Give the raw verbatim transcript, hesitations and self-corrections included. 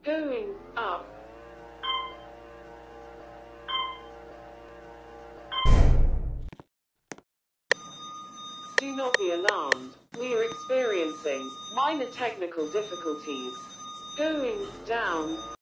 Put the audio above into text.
Going up. Do not be alarmed. We are experiencing minor technical difficulties. Going down.